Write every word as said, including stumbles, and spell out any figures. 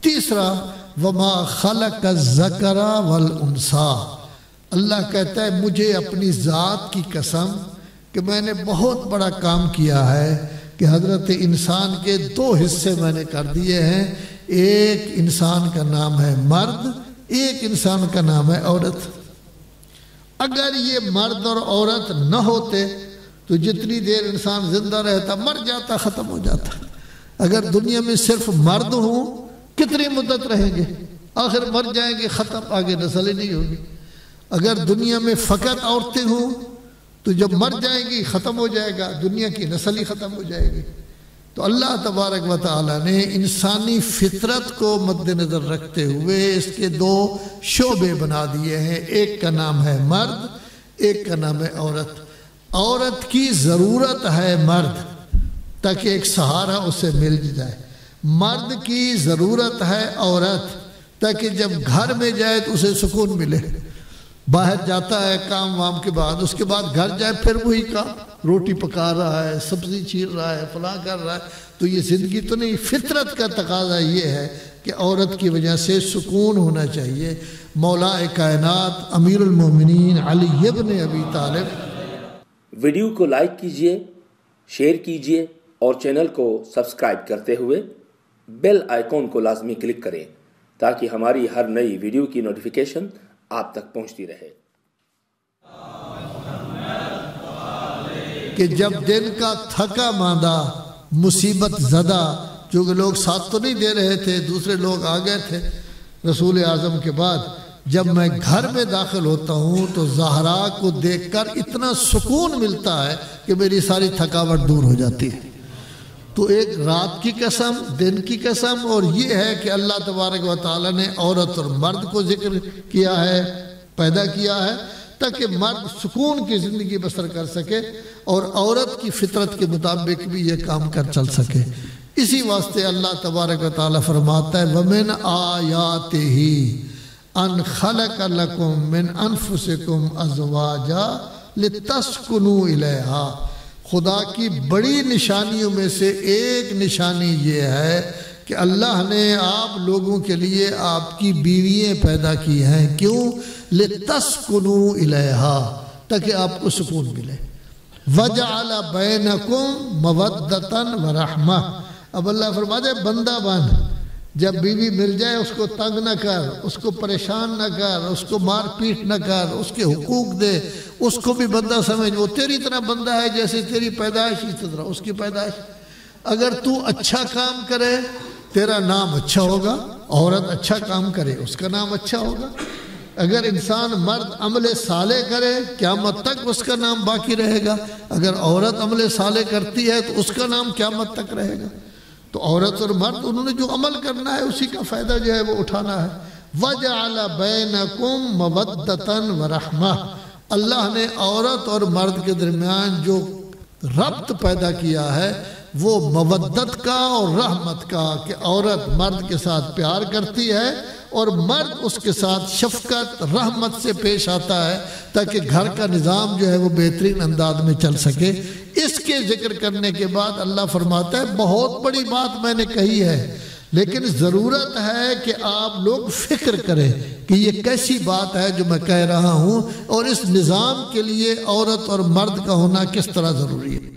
تیسرا وما خلق الذکر والانثی، اللہ کہتا ہے مجھے اپنی ذات کی قسم کہ میں نے بہت بڑا کام کیا ہے کہ حضرت انسان کے دو حصے میں نے کر دیے ہیں، ایک انسان کا نام ہے مرد، ایک انسان کا نام ہے عورت۔ اگر یہ مرد اور عورت نہ ہوتے تو جتنی دیر انسان زندہ رہتا مر جاتا، ختم ہو جاتا۔ اگر دنیا میں صرف مرد ہوں کتنی مدت رہیں گے؟ آخر مر جائیں گے، ختم، آگے نسل ہی نہیں ہوگی۔ اگر دنیا میں فقط عورتیں ہوں تو جب مر جائیں گی ختم ہو جائے گا، دنیا کی نسل ہی ختم ہو جائے گی۔ تو اللہ تبارک و تعالیٰ نے انسانی فطرت کو مد نظر رکھتے ہوئے اس کے دو شعبے بنا دیے ہیں، ایک کا نام ہے مرد، ایک کا نام ہے عورت۔ عورت کی ضرورت ہے مرد تاکہ ایک سہارا اسے مل جائے، مرد کی ضرورت ہے عورت تاکہ جب گھر میں جائے تو اسے سکون ملے۔ باہر جاتا ہے کام وام کے بعد، اس کے بعد گھر جائے پھر وہی کام، روٹی پکا رہا ہے، سبزی چیر رہا ہے، فلاں کر رہا ہے، تو یہ زندگی تو نہیں۔ فطرت کا تقاضا یہ ہے کہ عورت کی وجہ سے سکون ہونا چاہیے۔ مولا کائنات امیر المومنین علی ابن ابی طالب۔ ویڈیو کو لائک کیجئے، شیئر کیجئے اور چینل کو سبسکرائب کرتے ہوئے بیل آئیکن کو لازمی کلک کریں تاکہ ہماری ہر نئی ویڈیو کی نوٹیفیکیشن آپ تک پہنچتی رہے۔ کہ جب دن کا تھکا ماندہ مصیبت زدہ، چونکہ لوگ ساتھ تو نہیں دے رہے تھے، دوسرے لوگ آ گئے تھے رسول اعظم کے بعد، جب میں گھر میں داخل ہوتا ہوں تو زہرا کو دیکھ کر اتنا سکون ملتا ہے کہ میری ساری تھکاوٹ دور ہو جاتی ہے۔ تو ایک رات کی قسم، دن کی قسم، اور یہ ہے کہ اللہ تبارک و تعالیٰ نے عورت اور مرد کو ذکر کیا ہے، پیدا کیا ہے تاکہ مرد سکون کی زندگی بسر کر سکے اور عورت کی فطرت کے مطابق بھی یہ کام کر چل سکے۔ اسی واسطے اللہ تبارک و تعالیٰ فرماتا ہے وَمِنْ آیَاتِهِ أَنْ خَلَقَ لَكُم مِّنْ أَنفُسِكُمْ أَزْوَاجًا لِتَسْكُنُوا إِلَيْهَا۔ خدا کی بڑی نشانیوں میں سے ایک نشانی یہ ہے کہ اللہ نے آپ لوگوں کے لیے آپ کی بیوییں پیدا کی ہیں۔ کیوں؟ لِتَسْكُنُوا إِلَيْهَا، تاکہ آپ کو سکون ملے۔ وَجَعَلَ بَيْنَكُمْ مَوَدَّةً وَرَحْمَةً۔ اب اللہ فرماتے ہیں بندہ بن، جب بیوی مل جائے اس کو تنگ نہ کر، اس کو پریشان نہ کر، اس کو مار پیٹ نہ کر، اس کے حقوق دے، اس کو بھی بندہ سمجھ، وہ تیری طرح بندہ ہے جیسے تیری پیدائش اسی طرح اس کی پیدائش۔ اگر تو اچھا کام کرے تیرا نام اچھا ہوگا، عورت اچھا کام کرے اس کا نام اچھا ہوگا۔ اگر انسان مرد عمل صالح کرے قیامت تک اس کا نام باقی رہے گا، اگر عورت عمل صالح کرتی ہے تو اس کا نام قیامت تک رہے گا۔ تو عورت اور مرد انہوں نے جو عمل کرنا ہے اسی کا فائدہ جو ہے وہ اٹھانا ہے۔ وَجَعَلَ بَيْنَكُمْ مَوَدَّةً وَرَحْمَةً۔ اللہ نے عورت اور مرد کے درمیان جو ربط پیدا کیا ہے وہ مودت کا اور رحمت کا، کہ عورت مرد کے ساتھ پیار کرتی ہے اور مرد اس کے ساتھ شفقت رحمت سے پیش آتا ہے تاکہ گھر کا نظام جو ہے وہ بہترین انداز میں چل سکے۔ اس کے ذکر کرنے کے بعد اللہ فرماتا ہے بہت بڑی بات میں نے کہی ہے، لیکن ضرورت ہے کہ آپ لوگ فکر کریں کہ یہ کیسی بات ہے جو میں کہہ رہا ہوں اور اس نظام کے لیے عورت اور مرد کا ہونا کس طرح ضروری ہے۔